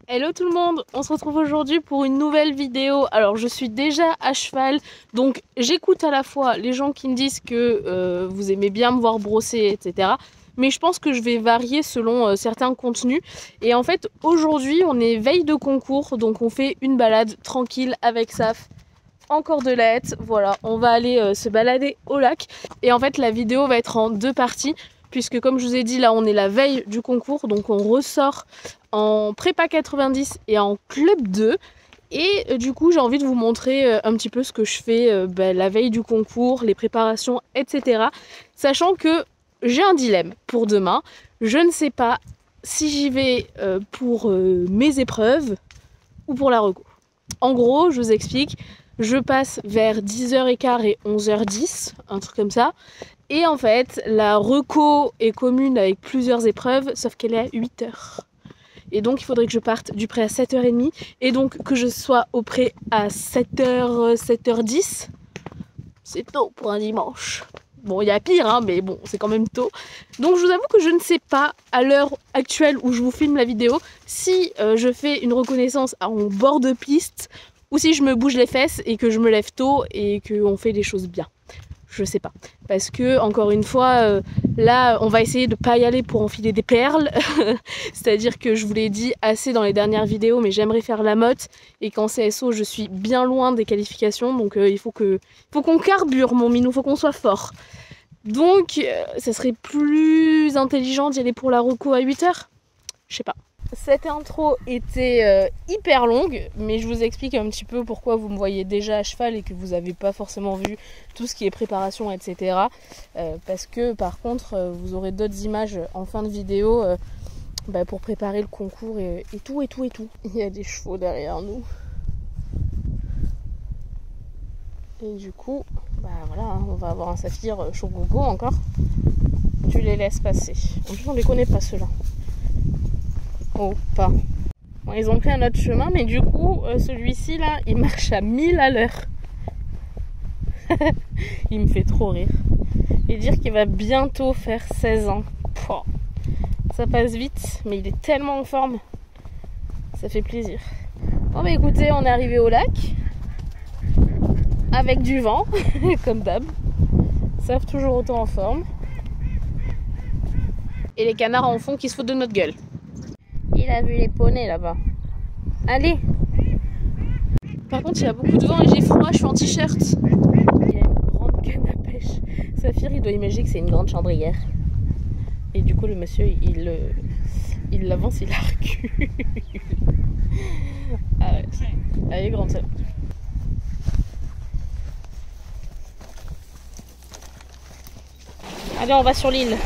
Hello tout le monde, on se retrouve aujourd'hui pour une nouvelle vidéo. Alors je suis déjà à cheval, donc j'écoute à la fois les gens qui me disent que vous aimez bien me voir brosser, etc. Mais je pense que je vais varier selon certains contenus. Et en fait aujourd'hui on est veille de concours, donc on fait une balade tranquille avec Saf en cordelette. Voilà, on va aller se balader au lac. Et en fait la vidéo va être en deux parties. Puisque comme je vous ai dit, là on est la veille du concours, donc on ressort en prépa 90 et en club 2. Et du coup j'ai envie de vous montrer un petit peu ce que je fais la veille du concours, les préparations, etc. Sachant que j'ai un dilemme pour demain. Je ne sais pas si j'y vais pour mes épreuves ou pour la reco. En gros, je vous explique, je passe vers 10h15 et 11h10, un truc comme ça. Et en fait, la reco est commune avec plusieurs épreuves, sauf qu'elle est à 8h. Et donc, il faudrait que je parte du pré à 7h30. Et donc, que je sois au pré à 7h, 7h10. C'est tôt pour un dimanche. Bon, il y a pire, hein, mais bon, c'est quand même tôt. Donc, je vous avoue que je ne sais pas, à l'heure actuelle où je vous filme la vidéo, si je fais une reconnaissance en bord de piste ou si je me bouge les fesses et que je me lève tôt et qu'on fait les choses bien. Je sais pas. Parce que, encore une fois, là, on va essayer de pas y aller pour enfiler des perles. C'est-à-dire que je vous l'ai dit assez dans les dernières vidéos, mais j'aimerais faire la motte. Et qu'en CSO, je suis bien loin des qualifications. Donc, il faut qu'on carbure, mon minou, faut qu'on soit fort. Donc, ça serait plus intelligent d'y aller pour la reco à 8h. Je sais pas. Cette intro était hyper longue, mais je vous explique un petit peu pourquoi vous me voyez déjà à cheval et que vous n'avez pas forcément vu tout ce qui est préparation, etc. Parce que par contre, vous aurez d'autres images en fin de vidéo pour préparer le concours et tout. Il y a des chevaux derrière nous. Et du coup, voilà, hein, on va avoir un saphir chaud gogo encore. Tu les laisses passer. En plus, on les connaît pas ceux-là. Oh, pas. Bon, ils ont pris un autre chemin, mais du coup, celui-ci là, il marche à 1000 à l'heure. Il me fait trop rire. Et dire qu'il va bientôt faire 16 ans. Pouah. Ça passe vite, mais il est tellement en forme. Ça fait plaisir. Bon, bah écoutez, on est arrivé au lac. Avec du vent, comme d'hab. Sauf toujours autant en forme. Et les canards en fond qui se foutent de notre gueule. Il a vu les poneys là-bas. Allez. Par contre, il y a beaucoup de vent et j'ai froid, je suis en t-shirt. Il y a une grande canne à pêche. Saphir, il doit imaginer que c'est une grande chambrière. Et du coup, le monsieur, il l'avance, il la recule. Ah ouais. Elle est grande, ça. Allez, on va sur l'île.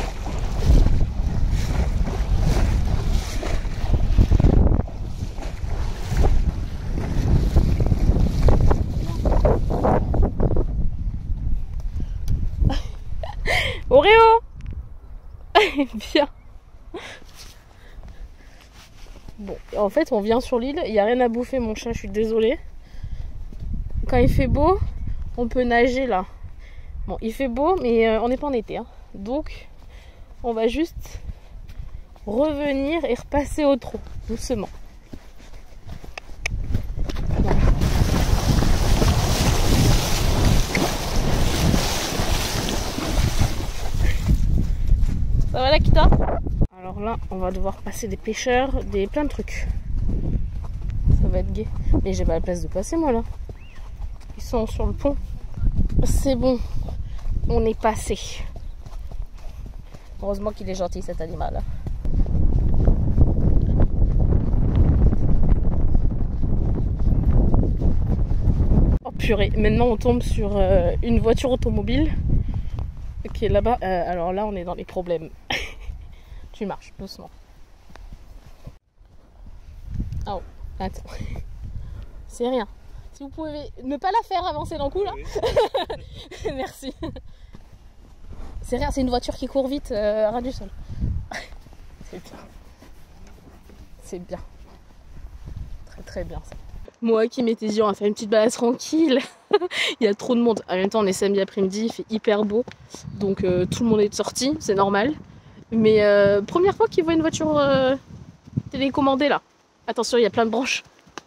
Oreo. Bien. Bon, en fait, on vient sur l'île. Il n'y a rien à bouffer, mon chat, je suis désolée. Quand il fait beau, on peut nager là. Bon, il fait beau, mais on n'est pas en été. Hein. Donc, on va juste revenir et repasser au trot, doucement. Ça va, Lakita? Alors là, on va devoir passer des pêcheurs, plein de trucs. Ça va être gai. Mais j'ai pas la place de passer, moi, là. Ils sont sur le pont. C'est bon. On est passé. Heureusement qu'il est gentil, cet animal. Oh purée, maintenant on tombe sur une voiture automobile qui est là-bas. Alors là, on est dans les problèmes. Tu marches doucement. Oh, attends. C'est rien. Si vous pouvez ne pas la faire avancer d'un coup là. Oui. Merci. C'est rien, c'est une voiture qui court vite à ras du sol. C'est bien. C'est bien. Très très bien ça. Moi qui m'étais dit on va faire une petite balade tranquille. Il y a trop de monde. En même temps on est samedi après-midi, il fait hyper beau. Donc tout le monde est sorti, c'est normal. Mais première fois qu'ils voient une voiture télécommandée là. Attention, il y a plein de branches.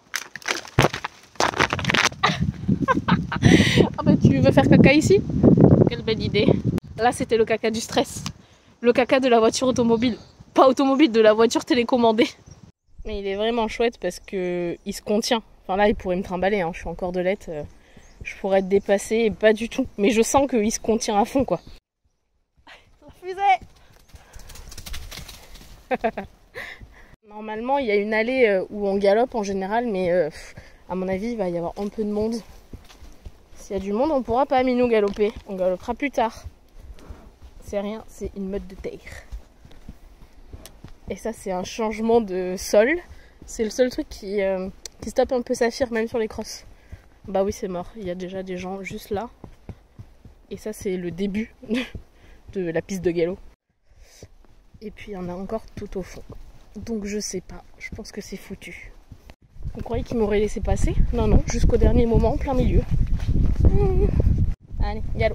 Ah bah tu veux faire caca ici? Quelle belle idée. Là c'était le caca du stress. Le caca de la voiture automobile. Pas automobile, de la voiture télécommandée. Mais il est vraiment chouette parce que il se contient. Enfin là il pourrait me trimballer, hein. Je suis en cordelette. Je pourrais être dépassée et pas du tout. Mais je sens qu'il se contient à fond quoi. Normalement il y a une allée où on galope en général, mais à mon avis il va y avoir un peu de monde. S'il y a du monde on pourra pas nous galoper, on galopera plus tard. C'est rien, c'est une meute de terre. Et ça c'est un changement de sol. C'est le seul truc qui stoppe un peu Saphir même sur les crosses. Bah oui c'est mort, il y a déjà des gens juste là. Et ça c'est le début de la piste de galop. Et puis il y en a encore tout au fond. Donc je sais pas, je pense que c'est foutu. Vous croyez qu'ils m'auraient laissé passer? Non, non, jusqu'au dernier moment, en plein milieu. Allez, galop.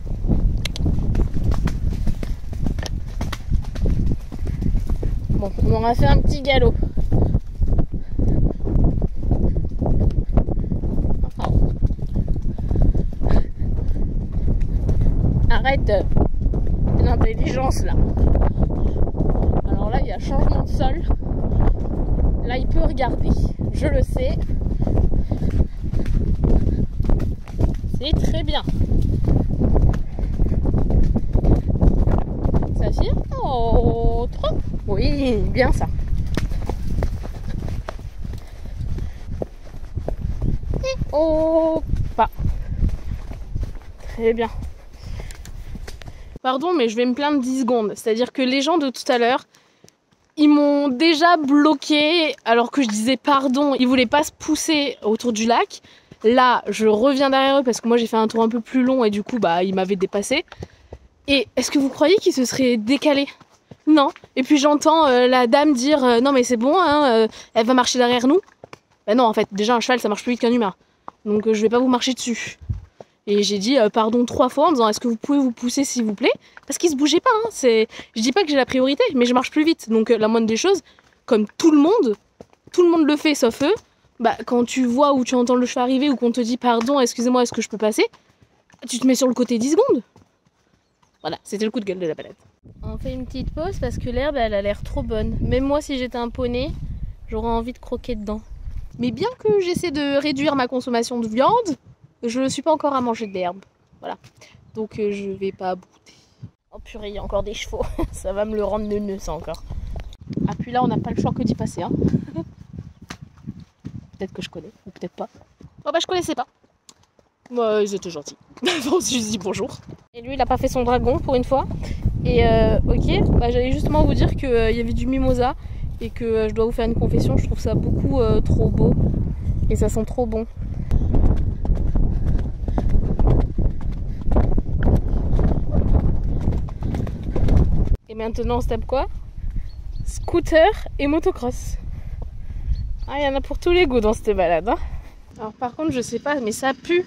Bon, on aura fait un petit galop. Arrête l'intelligence là. Alors là, il y a changement de sol. Là, il peut regarder. Je le sais. C'est très bien. Saphir? Oh, trop. Oui, bien ça. Et oh, pas. Très bien. Pardon, mais je vais me plaindre 10 secondes. C'est-à-dire que les gens de tout à l'heure, ils m'ont déjà bloqué alors que je disais pardon. Ils voulaient pas se pousser autour du lac. Là, je reviens derrière eux parce que moi j'ai fait un tour un peu plus long et du coup, bah, ils m'avaient dépassé. Et est-ce que vous croyez qu'ils se seraient décalés? Non. Et puis j'entends la dame dire non mais c'est bon, hein, elle va marcher derrière nous. Bah non, en fait, déjà un cheval ça marche plus vite qu'un humain. Donc je vais pas vous marcher dessus. Et j'ai dit pardon 3 fois en disant est-ce que vous pouvez vous pousser s'il vous plaît? Parce qu'ils se bougeaient pas, hein. Je dis pas que j'ai la priorité, mais je marche plus vite. Donc la moindre des choses, comme tout le monde le fait sauf eux, bah quand tu vois ou tu entends le cheval arriver ou qu'on te dit pardon, excusez-moi, est-ce que je peux passer? Tu te mets sur le côté 10 secondes. Voilà, c'était le coup de gueule de la balade. On fait une petite pause parce que l'herbe elle a l'air trop bonne. Même moi si j'étais un poney, j'aurais envie de croquer dedans. Mais bien que j'essaie de réduire ma consommation de viande, je ne suis pas encore à manger de l'herbe. Voilà. Donc je vais pas brouter. Oh purée, il y a encore des chevaux. Ça va me le rendre neuneux ça encore. Ah puis là on n'a pas le choix que d'y passer. Hein. Peut-être que je connais, ou peut-être pas. Oh bah je connaissais pas. Moi ils étaient gentils. Bon, je dis bonjour. Et lui il a pas fait son dragon pour une fois. Et ok, bah, j'allais justement vous dire qu'il y avait du mimosa. Et que je dois vous faire une confession, je trouve ça beaucoup trop beau. Et ça sent trop bon. Et maintenant on se tape quoi? Scooter et motocross. Ah, il y en a pour tous les goûts dans cette balade. Hein. Alors par contre je sais pas, mais ça pue.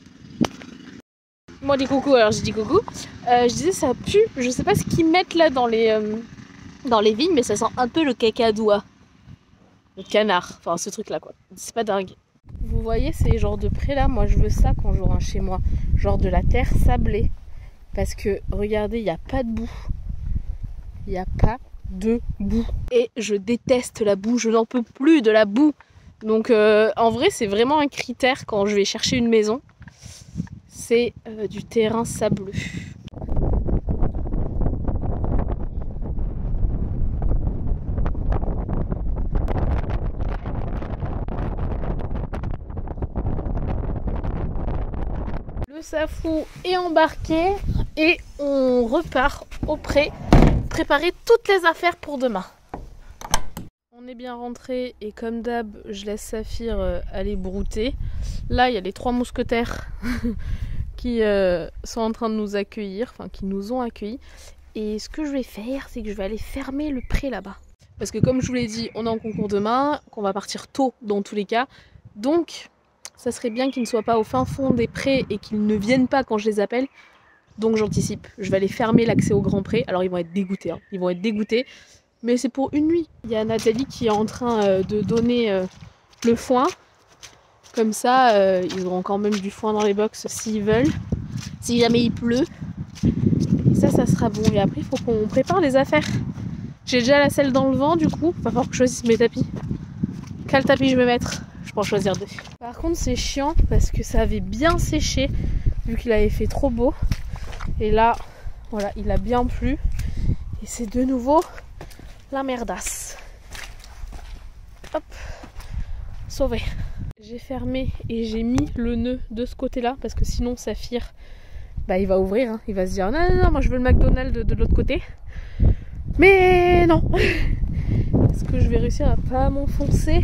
Moi dis coucou, alors j'ai dit coucou. Je disais ça pue, je sais pas ce qu'ils mettent là dans les vignes, mais ça sent un peu le caca d'oie. Le canard, enfin ce truc là quoi. C'est pas dingue. Vous voyez ces genres de prés là, moi je veux ça quand j'aurai un chez moi. Genre de la terre sablée. Parce que regardez, il n'y a pas de boue. Il n'y a pas de boue. Et je déteste la boue, je n'en peux plus de la boue. Donc en vrai c'est vraiment un critère quand je vais chercher une maison. C'est du terrain sableux. Le Safou est embarqué et on repart au pré préparer toutes les affaires pour demain. On est bien rentré et comme d'hab je laisse Saphir aller brouter. Là il y a les 3 mousquetaires qui sont en train de nous accueillir, enfin qui nous ont accueillis. Et ce que je vais faire c'est que je vais aller fermer le pré là-bas. Parce que comme je vous l'ai dit, on est en concours demain, qu'on va partir tôt dans tous les cas. Donc ça serait bien qu'ils ne soient pas au fin fond des prés et qu'ils ne viennent pas quand je les appelle. Donc j'anticipe, je vais aller fermer l'accès au grand pré. Alors ils vont être dégoûtés, hein. Ils vont être dégoûtés. Mais c'est pour une nuit. Il y a Nathalie qui est en train de donner le foin. Comme ça, ils auront quand même du foin dans les box s'ils veulent. Si jamais il pleut. Et ça sera bon. Et après, il faut qu'on prépare les affaires. J'ai déjà la selle dans le vent, du coup. Il va falloir que je choisisse mes tapis. Quel tapis je vais mettre? Je peux en choisir 2. Par contre, c'est chiant parce que ça avait bien séché, vu qu'il avait fait trop beau. Et là, voilà, il a bien plu. Et c'est de nouveau la merdasse. Hop, sauvé. J'ai fermé et j'ai mis le nœud de ce côté-là parce que sinon Saphir, bah, il va ouvrir. Hein. Il va se dire non, moi je veux le McDonald's de l'autre côté. Mais non. Est-ce que je vais réussir à pas m'enfoncer?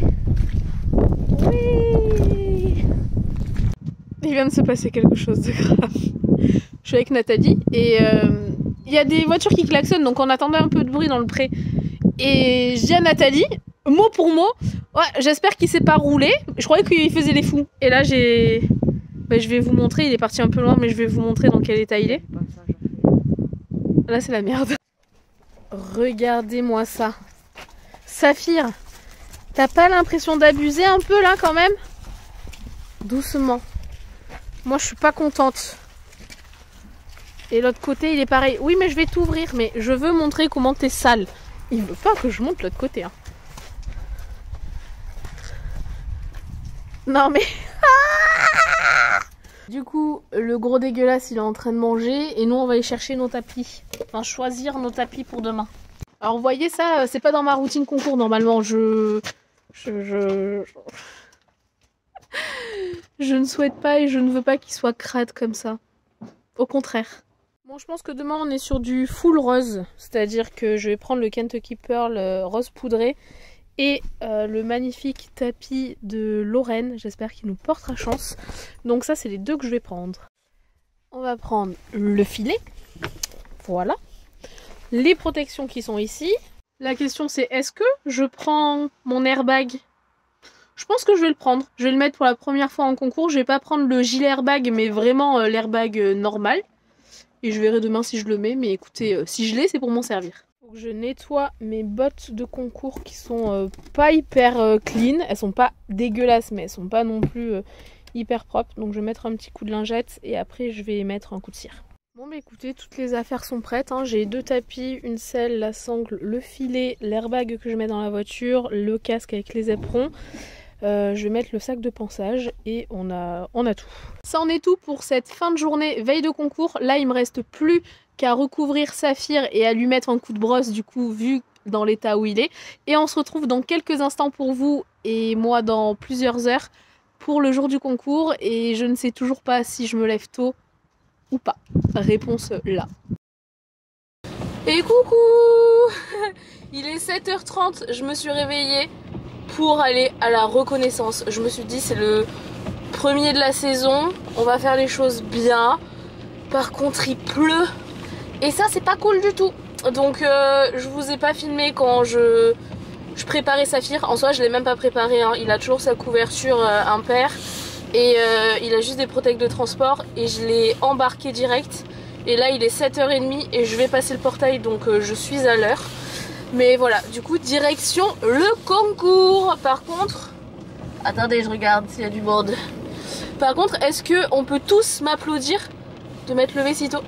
Oui. Il vient de se passer quelque chose de grave. Je suis avec Nathalie et il y a des voitures qui klaxonnent, donc on attendait un peu de bruit dans le pré. Et je dis à Nathalie, mot pour mot, ouais, j'espère qu'il s'est pas roulé. Je croyais qu'il faisait les fous. Et là j'ai... Bah, je vais vous montrer, il est parti un peu loin, mais je vais vous montrer dans quel état il est. Là c'est la merde. Regardez-moi ça. Saphir, t'as pas l'impression d'abuser un peu là quand même? Doucement. Moi je suis pas contente. Et l'autre côté il est pareil. Oui mais je vais t'ouvrir, mais je veux montrer comment t'es sale. Il veut pas que je monte l'autre côté. Hein. Non mais... Du coup, le gros dégueulasse il est en train de manger et nous on va aller chercher nos tapis. Enfin choisir nos tapis pour demain. Alors vous voyez ça, c'est pas dans ma routine concours normalement. Je ne souhaite pas et je ne veux pas qu'il soit crade comme ça. Au contraire. Bon, je pense que demain on est sur du full rose. C'est-à-dire que je vais prendre le Kentucky Pearl rose poudré et le magnifique tapis de Lorraine. J'espère qu'il nous portera chance. Donc ça, c'est les 2 que je vais prendre. On va prendre le filet. Voilà. Les protections qui sont ici. La question c'est, est-ce que je prends mon airbag? Je pense que je vais le prendre. Je vais le mettre pour la première fois en concours. Je vais pas prendre le gilet airbag, mais vraiment l'airbag normal. Et je verrai demain si je le mets. Mais écoutez, si je l'ai, c'est pour m'en servir. Faut que je nettoie mes bottes de concours qui sont pas hyper clean. Elles sont pas dégueulasses, mais elles sont pas non plus hyper propres. Donc je vais mettre un petit coup de lingette et après je vais mettre un coup de cire. Bon bah écoutez, toutes les affaires sont prêtes. Hein. J'ai 2 tapis, une selle, la sangle, le filet, l'airbag que je mets dans la voiture, le casque avec les éperons. Je vais mettre le sac de pansage et on a tout. Ça en est tout pour cette fin de journée veille de concours. Là il me reste plus qu'à recouvrir Saphir et à lui mettre un coup de brosse du coup vu dans l'état où il est. Et on se retrouve dans quelques instants pour vous et moi dans plusieurs heures pour le jour du concours. Et je ne sais toujours pas si je me lève tôt ou pas. Réponse là. Et coucou. Il est 7h30, je me suis réveillée pour aller à la reconnaissance. Je me suis dit c'est le premier de la saison, on va faire les choses bien. Par contre il pleut et ça c'est pas cool du tout. Donc je vous ai pas filmé quand je préparais Saphir. En soi je l'ai même pas préparé, hein. Il a toujours sa couverture impair et il a juste des protects de transport et je l'ai embarqué direct. Et là il est 7h30 et je vais passer le portail donc je suis à l'heure. Mais voilà, du coup, direction le concours. Par contre, attendez, je regarde s'il y a du monde. Par contre, est-ce qu'on peut tous m'applaudir de m'être levé si tôt?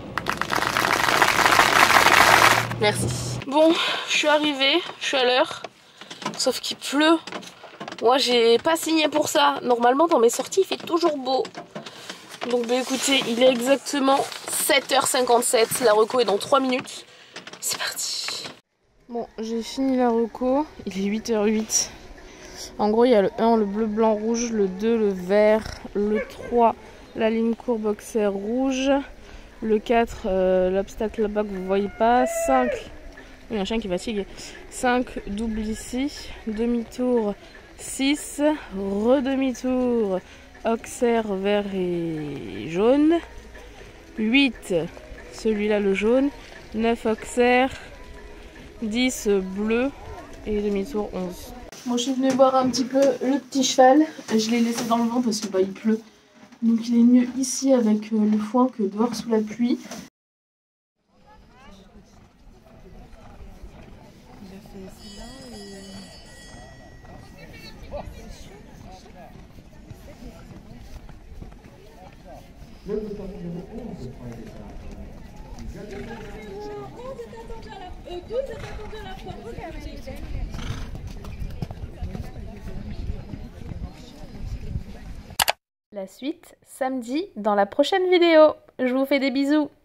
Merci. Bon, je suis arrivée, je suis à l'heure. Sauf qu'il pleut. Moi, j'ai pas signé pour ça. Normalement, dans mes sorties, il fait toujours beau. Donc, bah écoutez, il est exactement 7h57. La reco est dans 3 minutes. C'est parti. Bon, j'ai fini la reco, il est 8h08. En gros, il y a le 1, le bleu, blanc, rouge, le 2, le vert, le 3, la ligne courbe boxer rouge, le 4, l'obstacle là-bas que vous voyez pas, 5, il y a un chien qui fatigue, 5, double ici, demi-tour 6, redemi-tour, auxerre vert et jaune, 8, celui-là le jaune, 9 auxerre, 10 bleu et demi-tour 11. Moi je suis venue boire un petit peu le petit cheval. Je l'ai laissé dans le vent parce que bah, il pleut. Donc il est mieux ici avec le foin que dehors sous la pluie. Il a fait La suite, samedi, dans la prochaine vidéo. Je vous fais des bisous.